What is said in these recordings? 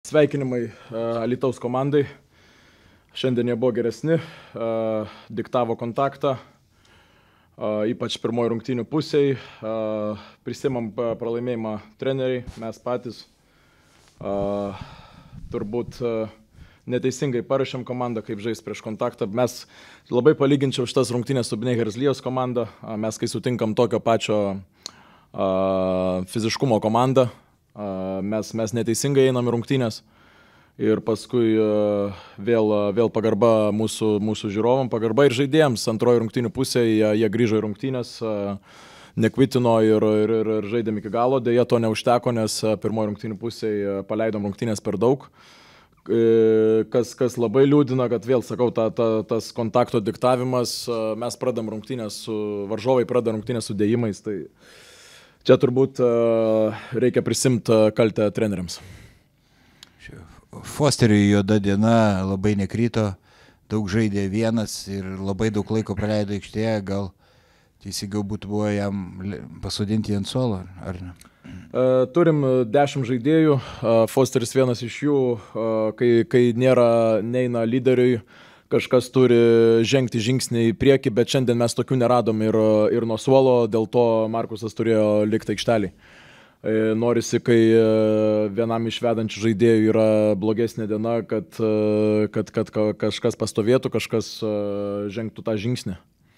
Sveikinimai Alytaus komandai. Šiandien jie buvo geresni, diktavo kontaktą, ypač pirmoji rungtynių pusėje. Prisimam pralaimėjimą treneriai, mes patys. Turbūt neteisingai parašėm komandą, kaip žais prieš kontaktą. Mes labai palyginčiau šitas rungtynės su Bnei Herzlijos komanda. Mes kai sutinkam tokio pačio fiziškumo komandą, mes neteisingai einam į rungtynės ir paskui vėl pagarba mūsų žiūrovam, pagarba ir žaidėjams. Antroji rungtynių pusė, jie grįžo į rungtynės, nekvitino ir žaidėm iki galo. Deja, to neužteko, nes pirmoji rungtynių pusė paleidom rungtynės per daug. Kas labai liūdina, kad vėl sakau, tas kontakto diktavimas, mes pradam rungtynės varžovai pradeda rungtynės su dėjimais, tai čia turbūt reikia prisimti kaltę treneriams. Fosteriui juoda diena, labai nekrito, daug žaidė vienas ir labai daug laiko praleido aikštėje, gal teisingiau būtų buvo jam pasodinti ant suolo, ar ne? Turim 10 žaidėjų, Fosteris vienas iš jų, kai neina lyderiui, kažkas turi žengti žingsnį į priekį, bet šiandien mes tokių neradom ir nuo suolo, dėl to Markusas turėjo likti aikštelį. Norisi, kai vienam iš vedančių žaidėjų yra blogesnė diena, kad kažkas pastovėtų, kažkas žengtų tą žingsnį.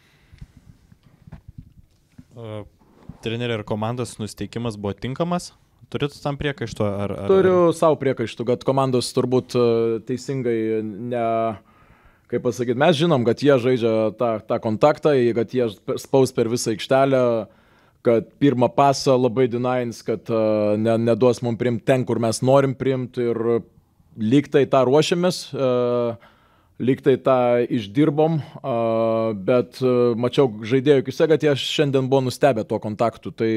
Trenerio ir komandos nusiteikimas buvo tinkamas? Turit tam priekaištų? Turiu savo priekaištų, kad komandos turbūt teisingai kaip pasakyti, mes žinom, kad jie žaidžia tą kontaktą, kad jie spaus per visą aikštelę, kad pirmą pasą labai dinains, kad neduos mums priimti ten, kur mes norim priimti ir lygtai tą ruošiamės, lygtai tą išdirbom, bet mačiau žaidėjų akise, kad jie šiandien buvo nustebę tuo kontaktu, tai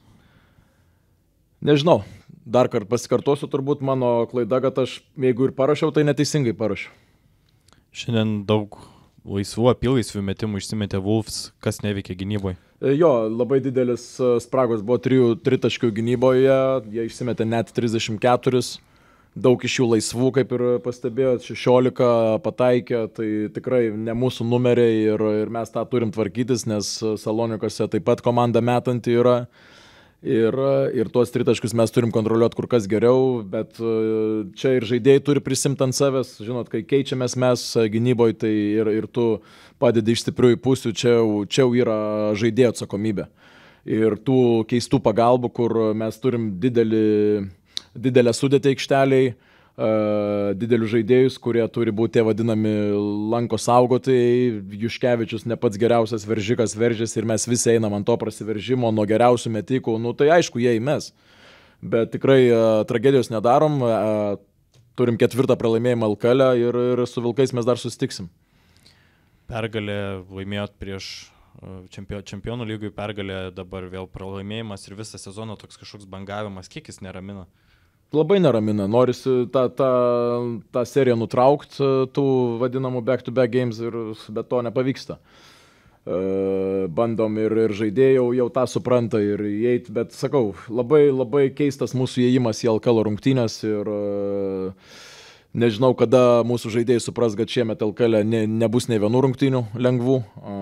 nežinau, dar kartą pasikartosiu, turbūt mano klaida, kad aš, jeigu ir parašiau, tai neteisingai parašiau. Šiandien daug laisvų, apylaisvių metimų išsimetė Wolves, kas neveikia gynyboje? Jo, labai didelis spragos buvo 3 taškių gynyboje, jie išsimetė net 34, daug iš jų laisvų, kaip ir pastebėjot, 16 pataikė, tai tikrai ne mūsų numeriai ir mes tą turim tvarkytis, nes Salonikose taip pat komanda metanti yra. Ir tuos 3 taškus mes turim kontroliuoti kur kas geriau, bet čia ir žaidėjai turi prisimti ant savęs, žinot, kai keičiamės mes gynyboje, tai ir tu padedi iš stipriųjų pusių, čia yra žaidėjo atsakomybė. Ir tų keistų pagalbų, kur mes turim didelę sudėtį aikšteliai, didelius žaidėjus, kurie turi būti tie vadinami lanko saugotojai. Juškevičius ne pats geriausias veržikas veržėsi ir mes visi einam ant to prasiveržimo nuo geriausių metikų. Tai aišku, jie įmes. Bet tikrai tragedijos nedarom. Turim 4 pralaimėjimą LKL ir su Vilkais mes dar susitiksim. Pergalė laimėjot prieš čempionų lygoj, pergalė dabar vėl pralaimėjimas ir visą sezoną toks kažkoks bangavimas. Kiek jis neramina? Labai neramina, norisi tą seriją nutraukti, tų vadinamų back-to-back games, bet to nepavyksta. Bandom ir žaidėjai jau tą supranta ir įeit, bet sakau, labai keistas mūsų įėjimas į LKL rungtynės ir nežinau, kada mūsų žaidėjai supras, kad šiemet LKL nebus nei vienų rungtynių lengvų,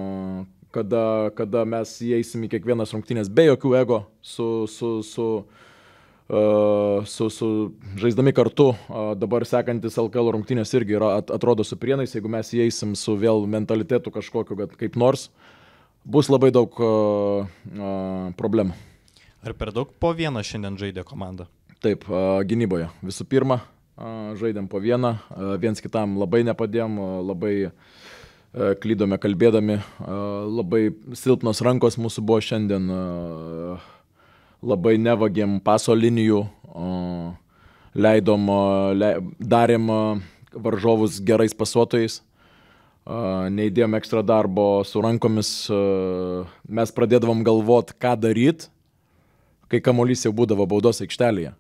kada mes įeisim į kiekvienas rungtynės be jokių ego, žaisdami kartu. Dabar sekantis LKL rungtynės irgi atrodo su Prienais, jeigu mes įeisim su vėl mentalitetu kažkokiu, kaip nors, bus labai daug problemų. Ar per daug po vieną šiandien žaidė komanda? Taip, gynyboje. Visų pirma, žaidėm po vieną, viens kitam labai nepadėjom, labai klydome kalbėdami, labai silpnos rankos mūsų buvo šiandien, labai nevagėm paso linijų, darėm varžovus gerais pasuotojais, neįdėjom ekstra darbo su rankomis, mes pradėdavom galvot, ką daryt, kai kamuolys jau būdavo baudos aikštelėje.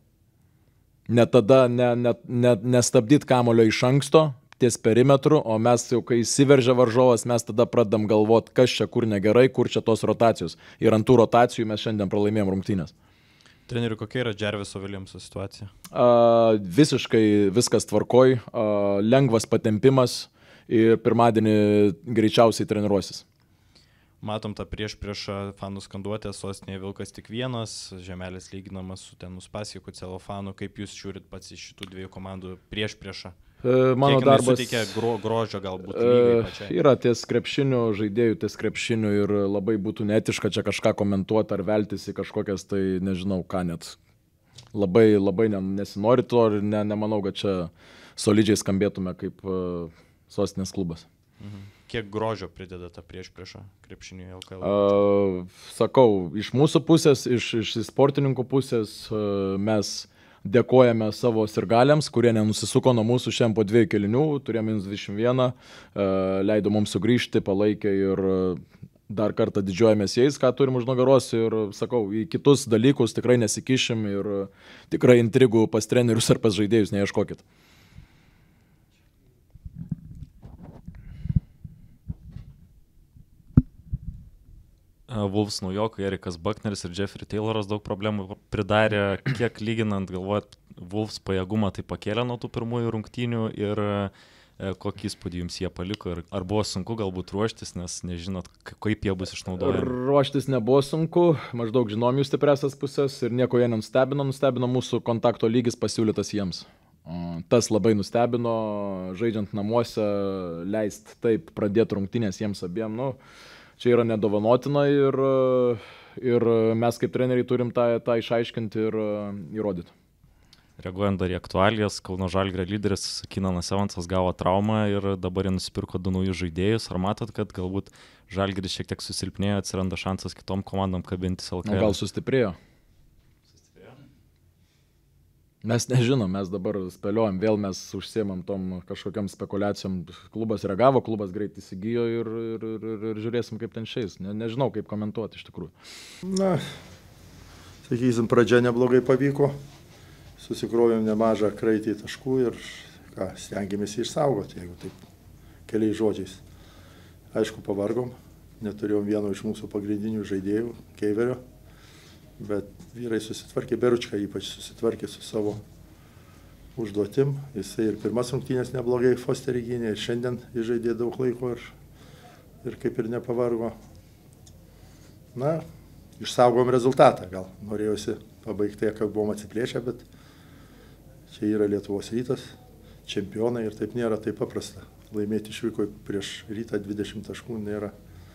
Nestabdyt kamulio iš anksto ties perimetru, o mes jau kai įsiveržia varžovas, mes tada pradedam galvot, kas čia kur negerai, kur čia tos rotacijos. Ir ant tų rotacijų mes šiandien pralaimėjom rungtynės. Treneriu, kokia yra Džerviso Viljamso situacija? Visiškai viskas tvarkoj, lengvas patempimas ir pirmadienį greičiausiai treniruosis. Matom tą priešpriešą fanų skanduotę, sostinėje Vilkas tik vienas, Žemelis lyginamas su ten Uspasiku, Celofanu. Kaip jūs žiūrit pats iš šitų dviejų komandų priešpriešą? Mano darbas suteikia grožio galbūt lygiai pačiai. Yra ties krepšinių žaidėjų, ties krepšinių ir labai būtų neetiška čia kažką komentuoti ar veltis į kažkokias, tai nežinau ką net. Labai nesinori to ir nemanau, kad čia solidžiai skambėtume kaip sostinės klubas. Kiek grožio prideda ta priešprieša krepšiniui LKL? Sakau, iš mūsų pusės, iš sportininkų pusės mes dėkojame savo sirgaliams, kurie nenusisuko nuo mūsų šiandien po 2 kėlinių, turėjome -21, leido mums sugrįžti, palaikė ir dar kartą didžiuojamės jais, ką turim už nugaros ir sakau, į kitus dalykus tikrai nesikišim ir tikrai intrigų pas trenerius ar pas žaidėjus neieškokit. Wolves naujokai, Erikas Buckneris ir Jeffrey Tayloras daug problemų pridarė. Kiek lyginant, galvojat, Wolves pajėgumą tai pakėlė nuo tų pirmųjų rungtynių ir kokį įspūdį jums jie paliko? Ar buvo sunku galbūt ruoštis, nes nežinot, kaip jie bus išnaudojami? Ruoštis nebuvo sunku, maždaug žinom jų stipriasias pusės ir nieko jie nustebino mūsų kontakto lygis pasiūlytas jiems. Tas labai nustebino, žaidžiant namuose, leist taip pradėti rungtynės jiems abiem. Čia yra nedovanotina ir mes kaip treneriai turim tą išaiškinti ir įrodyti. Reaguojant dar į aktualijas, Kauno Žalgirio lyderis Kinanas Evansas gavo traumą ir dabar jie nusipirko 2 naujus žaidėjus. Ar matot, kad galbūt Žalgiris šiek tiek susilpnėjo, atsiranda šansas kitom komandom kabintis LKL? Gal sustiprėjo? Mes nežinom, mes dabar spėliojam, vėl mes užsiemam tom kažkokiam spekulacijom. Klubas reagavo, klubas greit įsigijo ir žiūrėsim, kaip ten šiais. Nežinau, kaip komentuoti iš tikrųjų. Na, sakysim, pradžia neblogai pavyko. Susikrovėm nemažą kraitį taškų ir stengiamės išsaugoti, jeigu taip keliais žodžiais. Aišku, pavargom, neturėjom vieno iš mūsų pagrindinių žaidėjų, Keiverio. Bet vyrai susitvarkė, Beručka ypač susitvarkė su savo užduotim. Jisai ir pirmas rungtynės neblogai Fosterį gynė, ir šiandien žaidė daug laiko ir kaip ir nepavargo. Na, išsaugom rezultatą, gal norėjusi pabaigti, kad buvom atsiplėšę, bet čia yra Lietuvos Rytas, čempionai ir taip nėra taip paprasta. Laimėti išvyko prieš Rytą 20 taškų nėra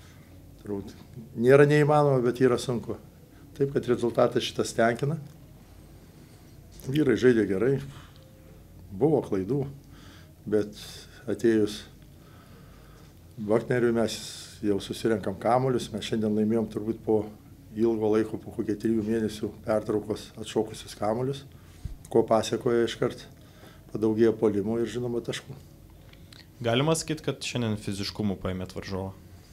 neįmanoma, bet yra sunku. Taip, kad rezultatas šitas tenkina. Vyrai žaidė gerai, buvo klaidų, bet atėjus Buckneriui mes jau susirenkam kamuolius. Mes šiandien laimėjom turbūt po ilgo laiko, po kokie 3 mėnesių pertraukos atšokusius kamuolius, ko pasiekoja iškart padaugėjo puolimų ir žinoma taškų. Galima sakyti, kad šiandien fiziškumu paėmėt varžovą?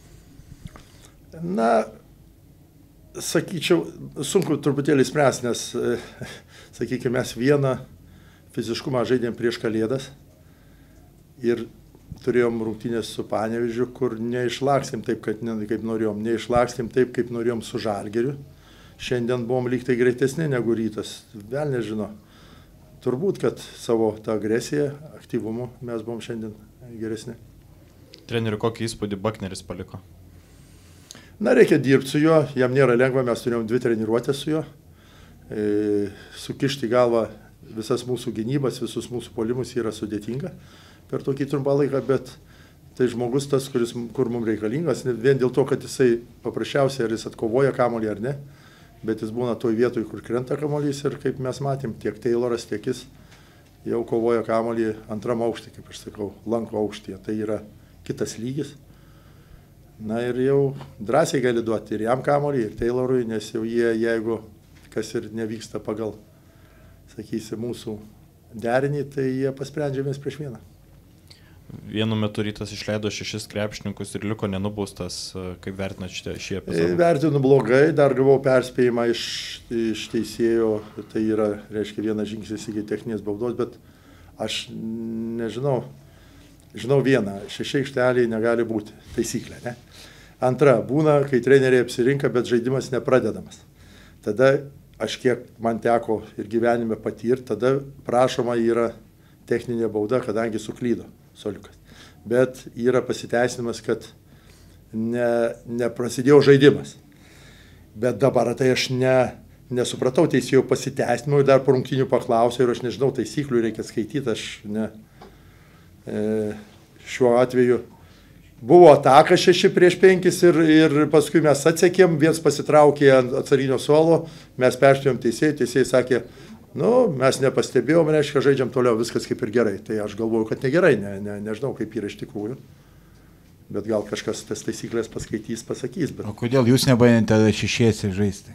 Na, sakyčiau, sunku truputėlį spręs, nes, sakykime, mes vieną fiziškumą žaidėm prieš Kalėdas ir turėjom rungtynės su Panevėžiu, kur neišlakstėm taip, kaip norėjom, neišlakstėm taip, kaip norėjom su Žalgiriu. Šiandien buvom lyg tai greitesni negu Rytas, vėl nežino. Turbūt, kad savo tą agresiją, aktyvumu mes buvom šiandien geresni. Treneriu, kokį įspūdį Buckneris paliko? Na, reikia dirbti su juo, jam nėra lengva, mes turėjom 2 treniruotės su juo, sukišti galvą visas mūsų gynybas, visus mūsų puolimus yra sudėtinga per tokį trumpą laiką, bet tai žmogus tas, kur mums reikalingas, vien dėl to, kad jisai paprasčiausiai ar jis atkovoja kamuolį ar ne, bet jis būna toj vietoj, kur krenta kamuolys ir kaip mes matėm, tiek Tayloras, tiek jis jau kovoja kamuolį antram aukštį, kaip aš sakau, lanko aukštyje, tai yra kitas lygis. Na ir jau drąsiai gali duoti ir jam kamuolį, ir Taylorui, nes jau jie, jeigu kas ir nevyksta pagal, sakysim, mūsų derinį, tai jie pasprendžia vienas prieš vieną. Vienu metu Rytas išleido 6 krepšininkus ir liko nenubaustas. Kaip vertinat šį epizodą? Vertinu blogai, dar gavau perspėjimą iš teisėjo, tai yra, reiškia, vienas žingsnis iki techninės baudos, bet aš nežinau. Žinau vieną, 6 aikšteliai negali būti, taisyklė, ne? Antra, būna, kai treneriai apsirinka, bet žaidimas nepradedamas. Tada aš kiek man teko ir gyvenime patirti, tada prašoma yra techninė bauda, kadangi suklydo suoliukas. Bet yra pasiteisinimas, kad neprasidėjo žaidimas. Bet dabar tai aš nesupratau teisėjų pasiteisinimo ir dar po rungtynių paklausiau ir aš nežinau taisyklių, reikia skaityti, šiuo atveju buvo ataka 6-5 ir paskui mes atsekėm, vienas pasitraukė ant atsarginio suolo, mes perštėjom teisėjai sakė, mes nepastebėjom, reiškia, žaidžiam toliau, viskas kaip ir gerai. Tai aš galvoju, kad negerai, nežinau, kaip yra iš tikrųjų. Bet gal kažkas tas taisyklės paskaitys, pasakys. Bet... O kodėl jūs nebandėte tada šešiesi žaisti?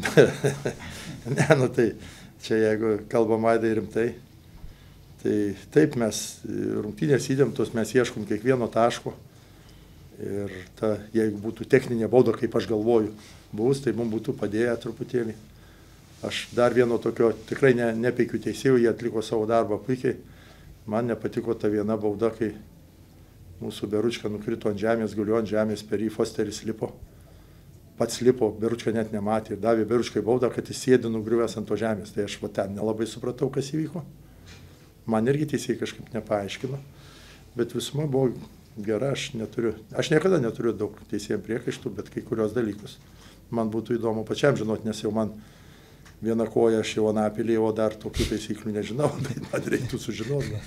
Tai čia jeigu kalbam Aidai rimtai, tai taip mes rungtynės įdėmtos, mes ieškom kiekvieno taško. Ir jeigu būtų techninė bauda, kaip aš galvoju, bus, tai mums būtų padėję truputėlį. Aš dar vieno tokio tikrai nepeikiu teisėjų, jie atliko savo darbą puikiai. Man nepatiko ta viena bauda, kai mūsų Beručka nukrito ant žemės, guliu ant žemės, per jį Fosteris lipo. Pats lipo, Beručka net nematė ir davė Beručkai baudą, kad jis sėdi nugriuvęs ant to žemės. Tai aš ten nelabai supratau, kas įvyko. Man irgi teisėjai kažkaip nepaaiškino. Bet visuma buvo gera, aš niekada neturiu daug teisėjų priekaištų, bet kai kurios dalykus man būtų įdomu pačiam žinoti, nes jau man viena koja aš jau Anapilį, o dar tokių taisyklių nežinau, bet man reiktų sužinoti.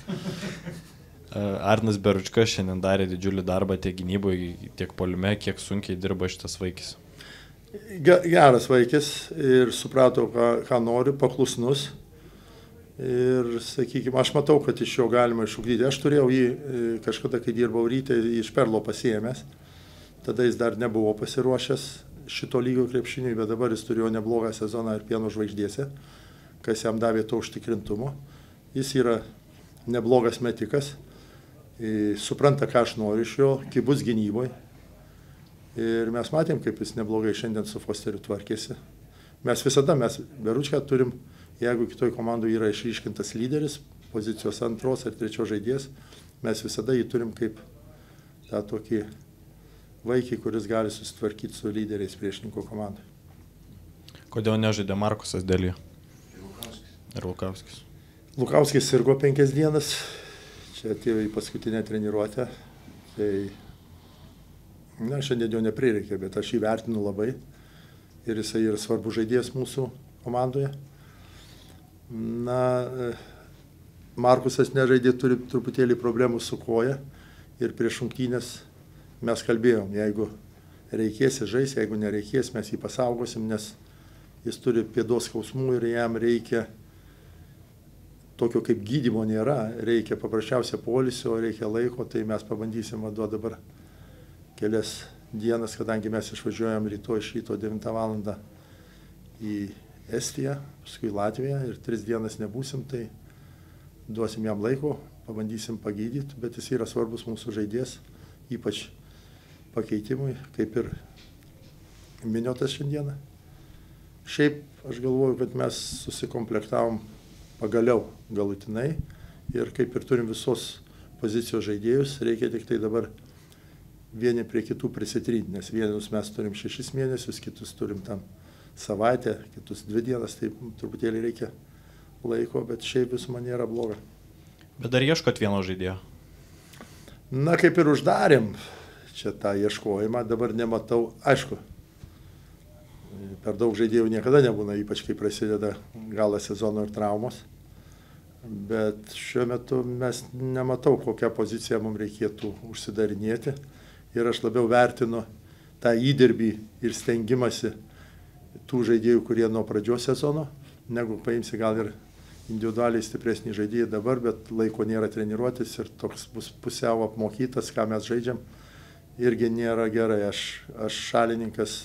Arnas Beručka šiandien darė didžiulį darbą tiek gynyboje, tiek puolime, kiek sunkiai dirba šitas vaikis. Geras vaikis ir suprato, ką nori, paklusnus. Ir, sakykime, aš matau, kad iš jo galima išugdyti. Aš turėjau jį kažkada, kai dirbau Ryte, iš Perlo pasiėmęs. Tada jis dar nebuvo pasiruošęs šito lygio krepšiniui, bet dabar jis turėjo neblogą sezoną ir Pieno žvaigždėse, kas jam davė to užtikrintumo. Jis yra neblogas metikas, supranta, ką aš noriu iš jo, kibus gynyboje. Ir mes matėm, kaip jis neblogai šiandien su Fosteriu tvarkėsi. Mes Beručką turim. Jeigu kitoj komandoje yra išryškintas lyderis, pozicijos antros ar trečios žaidėjas, mes visada jį turim kaip tą tokį vaikį, kuris gali susitvarkyti su lyderiais priešininko komandai. Kodėl nežaidė Markusas Dėlį? Ir Lukauskis. Lukauskis sirgo 5 dienas, čia atėjo į paskutinę treniruotę. Tai, šiandien jo neprireikė, bet aš jį vertinu labai ir jisai yra svarbus žaidėjas mūsų komandoje. Markusas nežaidė, turi truputėlį problemų su koja ir prieš rungtynes mes kalbėjom, jeigu reikės žais, jeigu nereikės, mes jį pasaugosim, nes jis turi pėdos skausmų ir jam reikia tokio kaip gydymo nėra, reikia paprasčiausia poilsio, reikia laiko, tai mes pabandysim duoti dabar kelias dienas, kadangi mes išvažiuojam rytoj iš ryto 9 valandą į Estiją, paskui Latviją ir 3 dienas nebūsim, tai duosim jam laiko, pabandysim pagydyti, bet jis yra svarbus mūsų žaidėjas, ypač pakeitimui, kaip ir Miniotas šiandieną. Šiaip aš galvoju, kad mes susikomplektavom pagaliau galutinai ir kaip ir turim visos pozicijos žaidėjus, reikia tik tai dabar vieni prie kitų prisitryti, nes vienus mes turim 6 mėnesius, kitus turim tam savaitę, kitus 2 dienas, tai truputėlį reikia laiko, bet šiaip visuma nėra bloga. Bet dar ieškot vieno žaidėjo? Kaip ir uždarėm čia tą ieškojimą, dabar nematau, aišku, per daug žaidėjų niekada nebūna, ypač kai prasideda galas sezono ir traumos, bet šiuo metu mes nematau, kokią poziciją mums reikėtų užsidarinėti ir aš labiau vertinu tą įdirbį ir stengimąsi tų žaidėjų, kurie nuo pradžios sezono, negu paimsi gal ir individualiai stipresnį žaidėją dabar, bet laiko nėra treniruotis ir toks bus pusiau apmokytas, ką mes žaidžiam, irgi nėra gerai. Aš šalininkas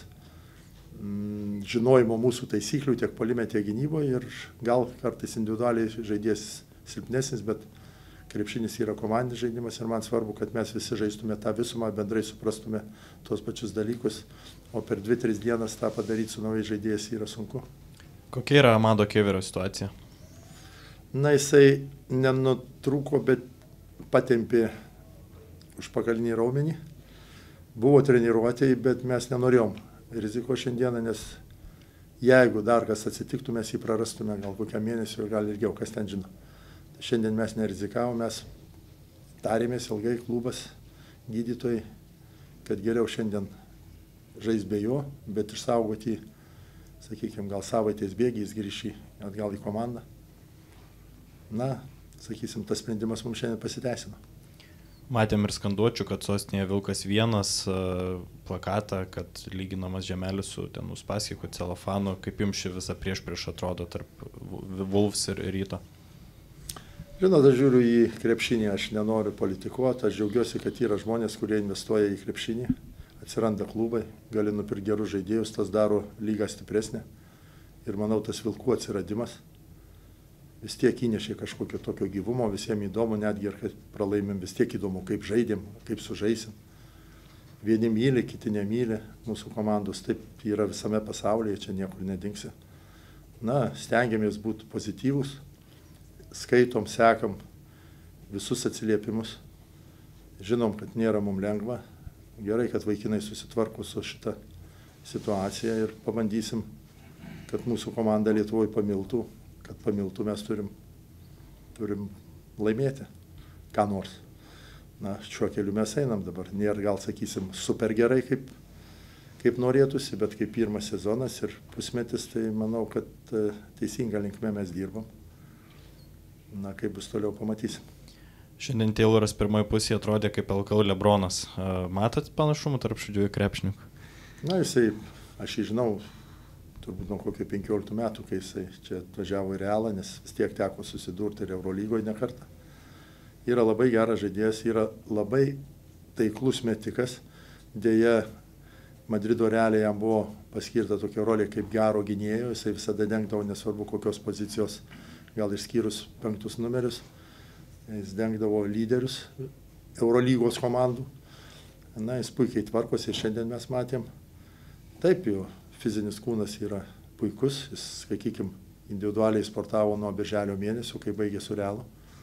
žinojimo mūsų taisyklių tiek puolime, tiek gynyboje ir gal kartais individualiai žaidėjas silpnesnis, bet krepšinis yra komandinis žaidimas ir man svarbu, kad mes visi žaistume tą visumą, bendrai suprastume tuos pačius dalykus, o per 2-3 dienas tą padaryti su naujais žaidėjais yra sunku. Kokia yra Amado Keverio situacija? Jisai nenutrūko, bet patempė užpakalinį raumenį. Buvo treniruotėjai, bet mes nenorėjom riziko šiandieną, nes Jeigu dar kas atsitiktų, mes jį prarastume gal kokią mėnesį ir gal ilgiau, kas ten žino. Tai šiandien mes nerizikavom, mes tarėmės ilgai klubas, gydytojai, kad geriau šiandien žais be jo, bet išsaugoti, sakykime, gal savaitės bėgį, jis grįžti atgal į komandą. Na, sakysim, tas sprendimas mums šiandien pasiteisino. Matėm ir skanduočių, kad sostinėje Vilkas 1 plakatą, kad lyginamas Žemelis su ten Uspaskichu, Celofanu. Kaip jums ši visa priešprieš atrodo tarp Wolves ir Ryto? Žinot, aš žiūriu į krepšinį, aš nenoriu politikuoti, aš džiaugiuosi, kad yra žmonės, kurie investuoja į krepšinį, atsiranda klubai, gali nupirkti gerus žaidėjus, tas daro lygą stipresnę. Ir manau, tas Vilkų atsiradimas vis tiek įnešė kažkokio tokio gyvumo, visiems įdomu, netgi ir kad pralaimėm, vis tiek įdomu, kaip žaidėm, kaip sužaisim. Vieni myli, kiti nemyli mūsų komandos, taip yra visame pasaulyje, čia niekur nedingsi. Na, stengiamės būti pozityvus, skaitom, sekam visus atsiliepimus, žinom, kad nėra mums lengva, gerai, kad vaikinai susitvarko su šita situacija ir pabandysim, kad mūsų komanda Lietuvoje pamiltų. Kad pamiltų mes turim laimėti, ką nors. Na, šiuo keliu mes einam dabar. Nėra, gal sakysim, super gerai, kaip norėtųsi, bet kaip pirmas sezonas ir pusmetis, tai manau, kad teisinga linkme mes dirbam. Na, kaip bus toliau, pamatysim. Šiandien Tayloras pirmoje pusėje atrodė kaip LKL Lebronas. Matot panašumų tarp šių dviejų krepšininkų? Na, jisai, aš jį žinau, turbūt nuo kokio 15 metų, kai jisai čia atvažiavo į Realą, nes vis tiek teko susidurti ir Eurolygoje ne kartą. Yra labai geras žaidėjas, yra labai taiklus metikas. Deja, Madrido Realė jam buvo paskirta tokia rolė kaip gero gynėjo, jisai visada dengdavo, nesvarbu kokios pozicijos, gal išskyrus 5 numerius. Jis dengdavo lyderius Eurolygos komandų. Na, jis puikiai tvarkosi, šiandien mes matėm. Taip jau. Fizinis kūnas yra puikus, jis, sakykime, individualiai sportavo nuo birželio mėnesio, kai baigė su Realu.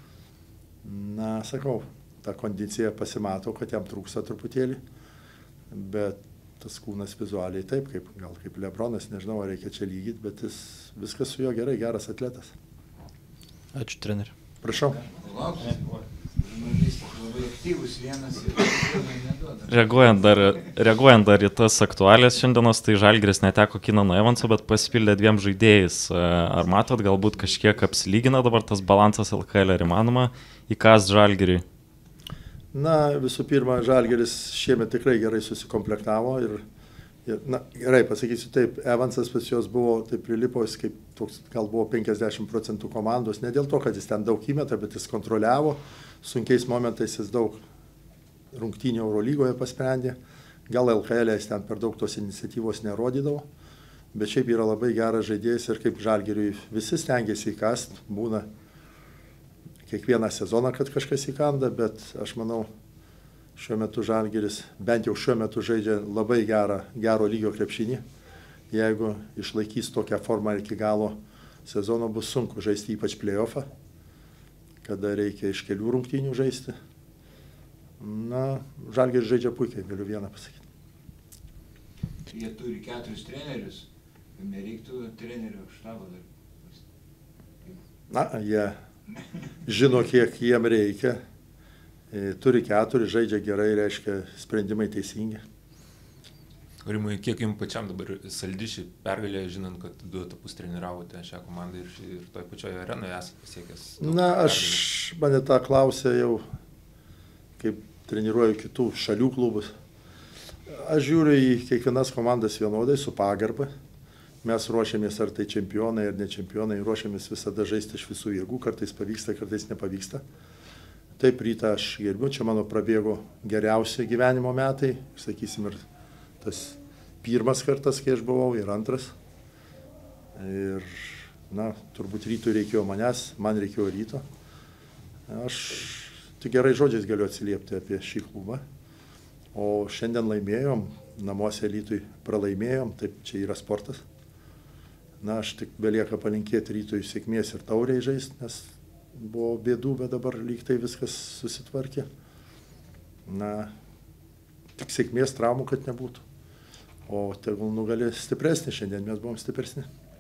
Na, sakau, ta kondicija pasimato, kad jam trūksta truputėlį, bet tas kūnas vizualiai taip, kaip Lebronas, nežinau, ar reikia čia lygyti, bet viskas su juo gerai, geras atletas. Ačiū, treneri. Prašau. Reaguojant dar į tas aktualės šiandienos, tai Žalgiris neteko Kinano Evanso, bet pasipildė 2 žaidėjais. Ar matot, galbūt kažkiek apsilygina dabar tas balansas LKL, ar įmanoma įkast Žalgiriui? Na, visų pirma, Žalgiris šiemet tikrai gerai susikomplektavo ir na, gerai, pasakysiu taip, Evansas pas juos buvo taip prilipojęs, kaip toks, gal buvo 50% komandos, ne dėl to, kad jis ten daug įmeta, bet jis kontroliavo, sunkiais momentais jis daug rungtynių Eurolygoje pasprendė, gal LKL jis ten per daug tos iniciatyvos nerodydavo, bet šiaip yra labai geras žaidėjas ir kaip Žalgiriui visi stengiasi įkast, būna kiekvieną sezoną, kad kažkas įkanda, bet aš manau, šiuo metu Žalgiris, bent jau šiuo metu žaidžia labai gero lygio krepšinį. Jeigu išlaikys tokią formą iki galo sezono, bus sunku žaisti ypač play-offą, kada reikia iš kelių rungtynių žaisti. Na, Žalgiris žaidžia puikiai, galiu vieną pasakyti. Jie turi 4 trenerius, nereiktų trenerio štabo dar. Na, jie žino, kiek jiem reikia. Turi 4, žaidžia gerai, reiškia sprendimai teisingi. Rimai, kiek jums pačiam dabar saldi ši pergalė, žinant, kad 2 etapus treniravote šią komandą ir toj pačioje arenoje esate pasiekęs? Na, mane tą klausė jau, kaip treniruoju kitų šalių klubus. Aš žiūriu į kiekvienas komandas vienodai, su pagarba. Mes ruošiamės, ar tai čempionai, ar ne čempionai, ruošiamės visada žaisti iš visų jėgų, kartais pavyksta, kartais nepavyksta. Taip, Rytą aš gerbiu, čia mano prabėgo geriausi gyvenimo metai, sakysim, ir tas pirmas kartas, kai aš buvau, ir antras. Ir, na, turbūt Rytui reikėjo manęs, man reikėjo Ryto. Aš tik gerai žodžiais galiu atsiliepti apie šį klubą. O šiandien laimėjom, namuose Rytui pralaimėjom, taip čia yra sportas. Na, aš tik belieka palinkėti Rytui sėkmės ir tauriai žaisti, nes buvo bėdų, bet dabar lyg tai viskas susitvarkė. Na, tik sėkmės, traumų, kad nebūtų. O tegul nugalės stipresni, šiandien mes buvom stipresni.